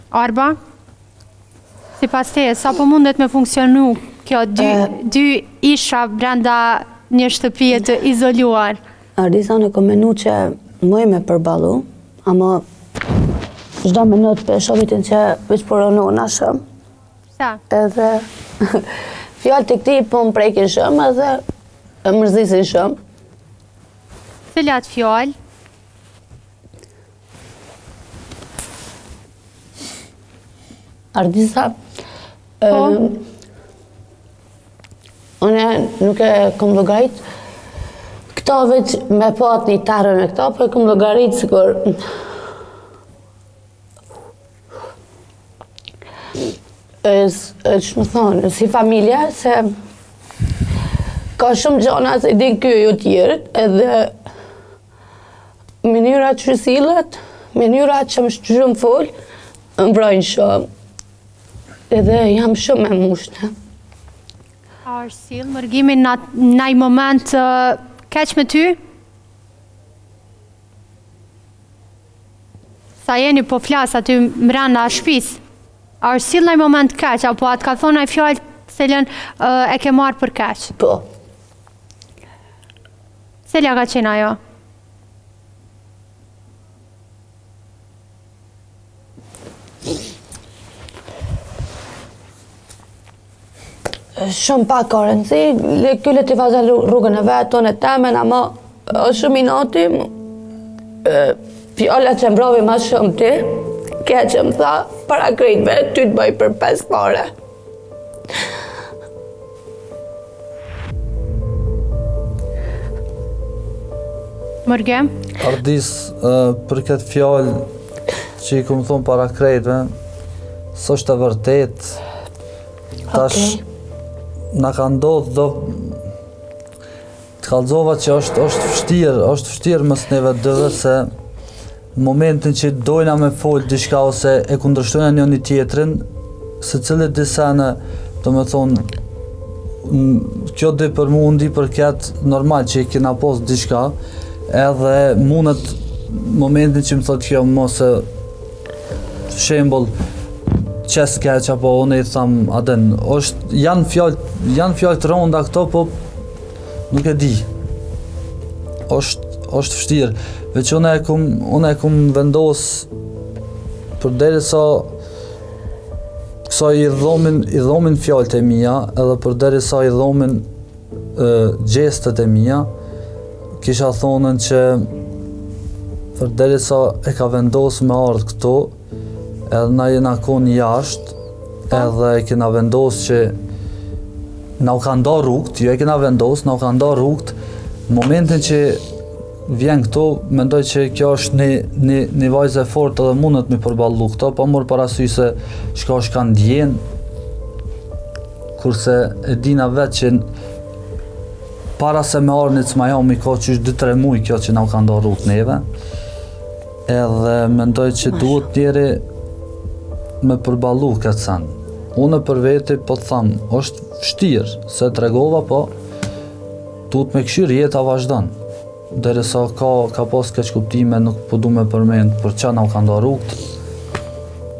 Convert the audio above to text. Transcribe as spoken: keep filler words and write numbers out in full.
Arba? Si pas teje, sa po mundet me funksionu kjo dy, dy isha brenda një shtëpije të izoluar? Arisa në kom menu që mëj me përbalu, ama çdo minut për shomitin që veç poronona shumë. Sa? Edhe fjallë të këti po më prekin shumë edhe e mërzisin shumë. Cilat fjallë? Ardisa, une nuk e kom llogarit, këto veç me pat një tarën e këto, për e kom llogarit sikur që më thonë, si familja, se ka shumë gjona se din kjo ju tjerët, edhe mënyrat që sillet, mënyrat që më shumë fol, më vrojnë shumë. Edhe jam shumë e mushte. A është sill mërgimin në një moment keq me ty? Sa jeni po flas aty mrenda shtëpis. A është sill në një moment keq, apo atë ka thonë ai fjalë cilën e ke marrë për keq? Po. Cila ka qenë ajo? Shumë pak ka rëndësi, kylle t'i faza rrugën e vetë, tonë e temen, ama është shumë i noti, fjallat që mbrovi ma shumë ti, kja që më tha, para krejtve, ty të bëj për pes pare. Mërgem? Ardis, për këtë fjallë që i këmë thonë para krejtve, së është e vërtet, tash na ka ndodhë do të kallëzova që është është vështirë, është vështirë mës neve dëve se në momentin që dojna me folë diçka ose e kundërshtojna një një tjetrin, se cilët disene, do me thonë, kjo dhe për mu ndi për ketë normal që i kena posë diçka, edhe mundet momentin që më thotë kjo mos e shembol qes keq apo unë i tham aden, është janë fjalë janë fjalë të rënda këto, po nuk e di. Është është vështirë, veç unë e kum unë e kum vendos përderisa kësaj i dhomin i dhomin fjalët e mia, edhe përderisa i dhomin gjestet e mia, kisha thonën që përderisa e ka vendos me ardhë këto, edhe na jena konë jashtë, edhe e kena vendos që na u ka nda rrugt, jo e kena vendos, na u ka nda rrugt, në momentin që vjen këto, mendoj që kjo është një, një, një vajzë e fort edhe mundet me përballu këto, pa mërë parasysh se shka është ka ndjen, kurse e dina vetë që para se me arnit s'ma jam i ka që është dy tre muj kjo që na u ka nda rrugt neve, edhe mendoj që duhet njeri me përballu këtë sen. Unë për veti po të thamë, është vështirë, se të regova, po duhet me këshirë jeta vazhdan. Derisa ka, ka pas keq kuptime, nuk po du me përmend për qa na u ka nda rrugt.